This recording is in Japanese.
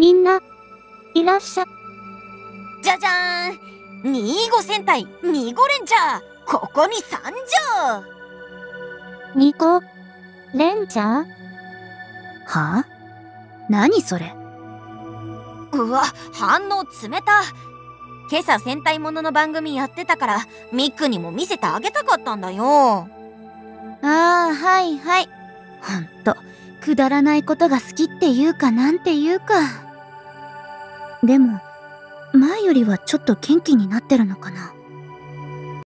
みんな、いらっしゃ。 じゃじゃーん、25戦隊2号レンジャー、ここに参上。 2号レンジャー？ はあ？何それ？ うわ、反応冷た。今朝戦隊ものの番組やってたからミックにも見せてあげたかったんだよ。 ああ、はいはい。ほんと、くだらないことが好きっていうかなんていうか。でも、前よりはちょっと元気になってるのかな。